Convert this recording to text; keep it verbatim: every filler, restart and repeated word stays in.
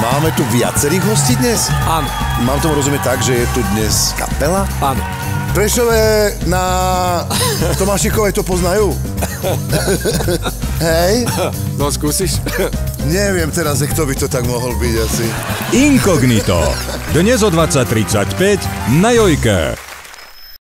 Máme tu viacerých hostí dnes? Áno. Mám tomu rozumieť tak, že je tu dnes kapela? Áno. Prešové na Tomášikovej to poznajú? Hej? No, skúsiš? Neviem teraz, kto by to tak mohol byť asi. Inkognito. Dnes o dvadsať tridsaťpäť na Jojke.